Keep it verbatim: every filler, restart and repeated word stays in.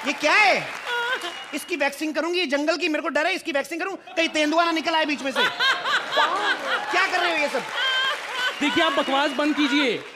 ये क्या है? इसकी वैक्सिंग करूंगी, ये जंगल की, मेरे को डर है, इसकी वैक्सिंग करूं कहीं तेंदुआ ना निकल आए बीच में से। क्या कर रहे हो ये सब? देखिए आप बकवास बंद कीजिए।